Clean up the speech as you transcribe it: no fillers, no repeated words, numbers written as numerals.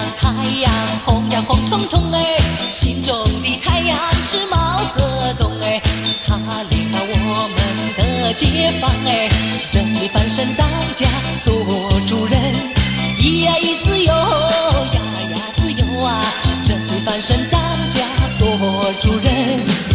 太阳红呀红彤彤哎，心中的太阳是毛泽东哎，他领导我们的解放哎，人民翻身当家做主人，咿呀咿自由呀呀自由啊，人民翻身当家做主人。